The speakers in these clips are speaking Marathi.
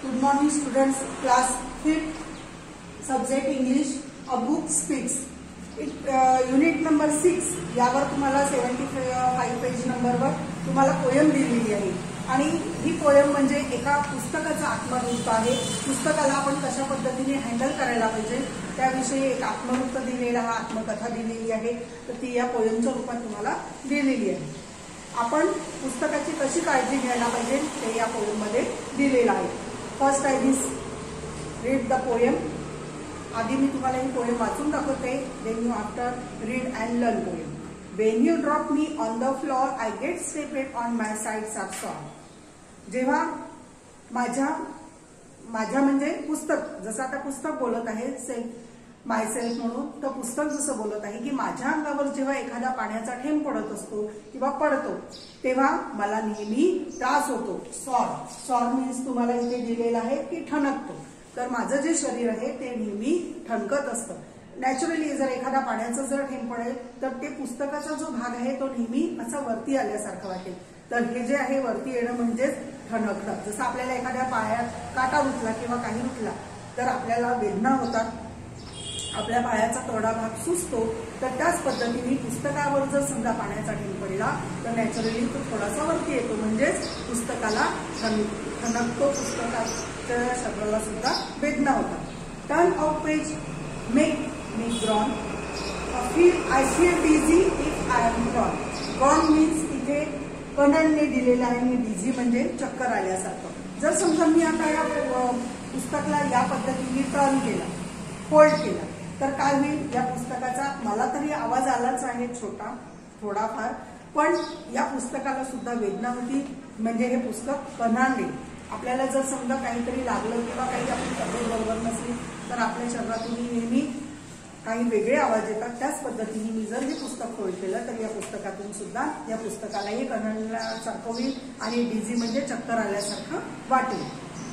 Good morning students, class 5th, subject English, a book speaks. Unit number 6 यावर तुम्हाला 75 पेज नंबरवर तुम्हाला पोयम दिलेली आहे आणि ही पोयम म्हणजे एका पुस्तकाचा आत्मरूप आहे. पुस्तकाला आपण कशा पद्धतीने हँडल करायला पाहिजे त्याविषयी एक आत्मरूप दिलेला हा आत्मकथा दिलेली आहे. तर ती या पोयमच्या रूपात तुम्हाला दिलेली आहे. आपण पुस्तकाची कशी काळजी घ्यायला पाहिजे ते या पोयम मध्ये दिलेलं आहे. First I read the poem. आधी मी तुम्हाला ही पोयम वाचून दाखवते. Then you after read and learn poem. When you drop me on the floor, I get stupid on my sides of sore. जेव्हा माझ्या म्हणजे पुस्तक, जसं आता पुस्तक बोलत आहे सेल्फ माय सेल्फ म्हणून, तर पुस्तक जसं बोलत आहे की माझ्या अंगावर जेव्हा एखादा पाण्याचा थेंब पडत असतो किंवा पडतो तेव्हा मला नेहमी त्रास होतो. सॉर मीन्स तुम्हाला इथे दिलेलं आहे की ठणकतो. तर माझं जे शरीर आहे ते नेहमी ठणकत असतं. नॅचरली जर एखादा पाण्याचा जर थेंब पडेल तर ते पुस्तकाचा जो भाग आहे तो नेहमी असा वरती आल्यासारखं वाटेल. तर हे जे आहे वरती येणं म्हणजेच ठणकणं. जसं आपल्याला एखाद्या पायात काटा रुतला किंवा काही रुतला तर आपल्याला वेदना होतात, आपल्या पायाचा तोडा भाग सुजतो. तर त्याच पद्धतीने पुस्तकावर जर समजा पाण्याचा थेंब पडला तर नॅचरली तो थोडासा वरती येतो म्हणजेच पुस्तकाला ठणकतो. पुस्तकाच्या शब्दाला सुद्धा वेदना होतात. Turn off page make me groan. I feel dizzy if I am gone. Gone means इथे कणने दिलेला आहे. मी डिझी म्हणजे चक्कर आल्यासारखं. जर समजा मी आता या पुस्तकाला या पद्धतीने टर्न केला, फोल्ड केला तर काय होईल? या पुस्तकाचा मला तरी आवाज आलाच आहे छोटा थोडाफार, पण या पुस्तकाला सुद्धा वेदना होती. म्हणजे हे पुस्तक कणांनी आपल्याला जर समजा काहीतरी लागलं किंवा काही आपली तब्येत बरोबर नसली तर आपल्या शरीरातून नेहमी काही वेगळे आवाज येतात. त्याच पद्धतीने मी जर हे पुस्तक फोल्ड केलं तर या पुस्तकातून सुद्धा या पुस्तकालाही कणल्यासारखं होईल आणि डिझी म्हणजे चक्कर आल्यासारखं वाटेल.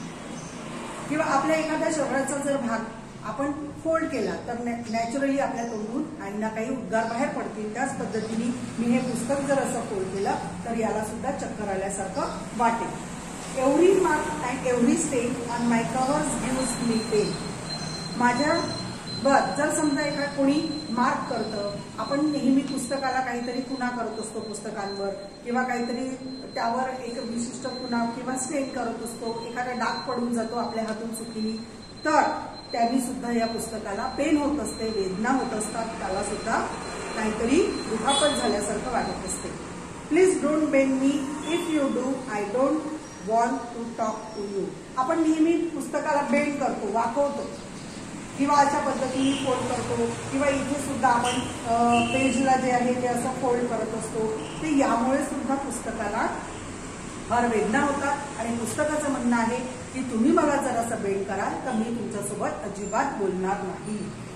किंवा आपल्या एखाद्या शरीराचा जर भाग आपण फोल्ड केला तर नॅचरली आपल्या तोंडून काही ना काही उद्गार बाहेर पडतील. त्याच पद्धतीने मी हे पुस्तक जर असं फोल्ड केलं तर याला सुद्धा चक्कर आल्यासारखं वाटेल. Every mark and every stain on my covers gives me pain. माझ्या जर समजा एका कोणी मार्क करतं, आपण नेहमी पुस्तकाला काहीतरी खुणा करत असतो पुस्तकांवर किंवा काहीतरी त्यावर एक विशिष्ट खुणा किंवा स्टेन करत असतो, एखादा डाग पडून जातो आपल्या हातून चुकीने, तर त्यांनी सुद्धा या पुस्तकाला पेन होत असते, वेदना होत असतात, त्याला सुद्धा काहीतरी दुखापत झाल्यासारखं वाटत असते. Please don't bend me, if you do I don't want to talk to you. आपण नेहमी पुस्तकाला बेंड करतो, वाकवतो किंवा अशा पद्धतीने फोल्ड करतो किंवा इथे सुद्धा आपण पेजला जे आहे ते असं फोल्ड करत असतो. ते यामुळे सुद्धा पुस्तकाला फार वेदना होतात आणि पुस्तकाचं म्हणणं आहे की तुम्ही मला जर असं बेंड कराल तर मी तुमच्यासोबत अजिबात बोलणार नाही.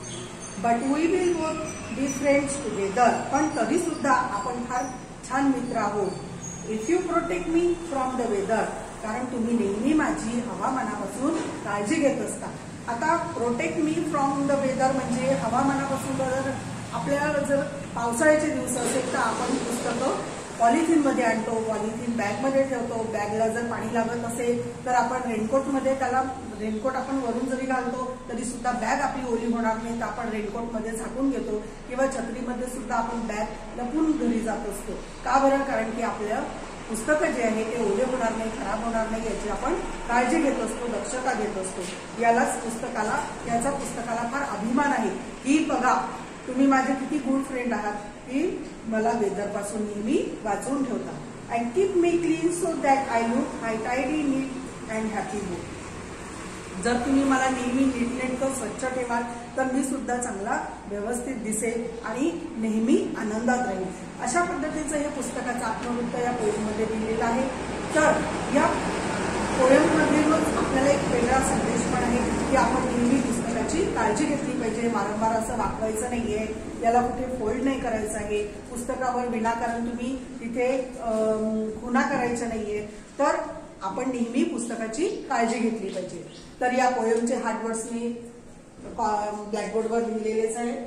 But we will be friends together. पण तरी सुद्धा आपण फार छान मित्र आहोत. If you protect me from the weather. कारण तुम्ही नेहमी माझी हवामानापासून काळजी घेत असता. आता protect me from the weather म्हणजे हवामानापासून जर आपल्याला जर पावसाळ्याचे दिवस असेल तर आपण पुस्तकं पॉलिथिनमध्ये आणतो, पॉलिथिन बॅगमध्ये ठेवतो. बॅगला जर पाणी लागत असेल तर आपण रेनकोटमध्ये त्याला रेनकोट आपण वरून जरी घालतो तरी सुद्धा बॅग आपली ओली होणार नाही तर आपण रेनकोटमध्ये झाकून घेतो किंवा छत्रीमध्ये सुद्धा आपण बॅग लपून घरी जात असतो. का बरं? कारण की आपल्या पुस्तकं जे आहे ते ओले होणार नाही, खराब होणार नाही याची आपण काळजी घेत असतो, दक्षता घेत असतो. याचा पुस्तकाला फार अभिमान आहे की बघा तुम्ही माझे किती गुड फ्रेंड आहात की मला वेदरपासून नेहमी वाचवून ठेवता. And keep me clean so that I look high tidy neat and happy book. जर तुम्ही मला नेहमी नीटनेटकं स्वच्छ ठेवाल तर मी सुद्धा चांगला व्यवस्थित दिसेल आणि नेहमी आनंदात राहील. अशा पद्धतीचं हे पुस्तकाचं आत्मवृत्त या पोयममध्ये दिलेलं आहे. तर या पोयममधूनच आपल्याला एक वेगळा संदेश पण आहे की आपण नेहमी पुस्तकाची काळजी घेतली पाहिजे. वारंवार असं वाकवायचं नाहीये, याला कुठे फोल्ड नाही करायचं आहे, पुस्तकावर विनाकारण तुम्ही तिथे खुणा करायच्या नाहीये. तर आपण नेहमी पुस्तकाची काळजी घेतली पाहिजे. तर या पोयमचे हार्डवर्ड्स मी ब्लॅकबोर्डवर लिहिलेलेच आहे.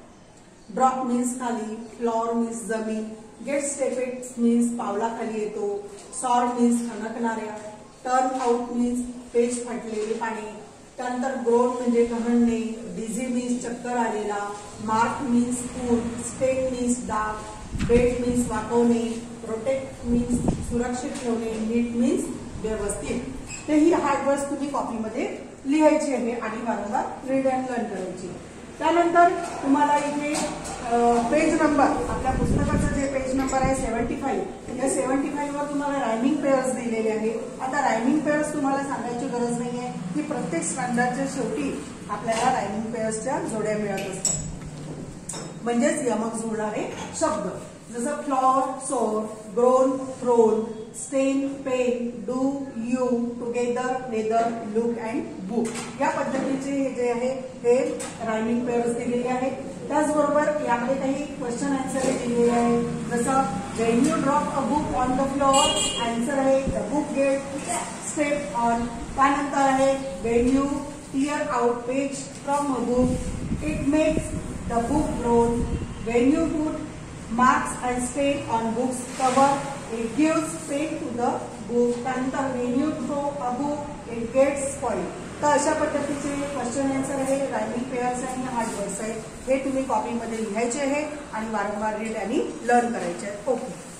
ड्रॉप मीन्स खाली, फ्लॉर मीन्स जमीन, गेट स्टेपेड मीन्स पावलाखाली येतो, सॉर मीन्स ठणकणाऱ्या, टर्न आउट मीन्स पेज फाटलेली पाने. त्यानंतर ग्रोन म्हणजे कहणणे. डिझी मीन्स चक्कर आलेला. मार्क मीन्स पूर. स्टेन मीन्स डाग. बेड मीन्स वाकवणे. प्रोटेक्ट मीन्स सुरक्षित ठेवणे. नीट मीन्स व्यवस्थित. तर ही हार्ड वर्ड्स तुम्ही कॉपीमध्ये लिहायची आहे आणि वारंवार रीड अँड लर्न करायची. त्यानंतर तुम्हाला इथे पेज नंबर, आपल्या पुस्तकाचं जे पेज नंबर आहे 75, या 75 वर तुम्हाला रायमिंग पेअर्स दिलेले आहे. आता रायमिंग पेअर्स तुम्हाला सांगायची गरज नाहीये की प्रत्येक स्टँडर्डच्या शेवटी आपल्याला रायमिंग पेअर्सच्या जोड्या मिळत असतात, म्हणजेच यमक जुळणारे शब्द. जसं floor, sore, groan, thrown, stain, pain, do, you, together, weather, look and book. या पद्धतीचे हे जे आहे हे रायमिंग पेअर्स दिलेले आहेत. त्याचबरोबर यामध्ये काही क्वेश्चन आन्सर दिलेले आहे. जसं when you drop a book on the floor, answer आहे the book get step on. त्यानंतर आहे when you tear out page from a book, it makes the book groan. When you put marks and stain on books cover, it gives paint to the book. त्यानंतर when you throw a book, it gets spoiled. तर अशा पद्धतीचे क्वेश्चन आन्सर आहे, रायमिंग पेअर्स आणि हार्ड वर्ड्स आहेत. हे तुम्ही कॉपीमध्ये लिहायचे आहे आणि वारंवार रीड आणि लर्न करायचे आहे. ओके.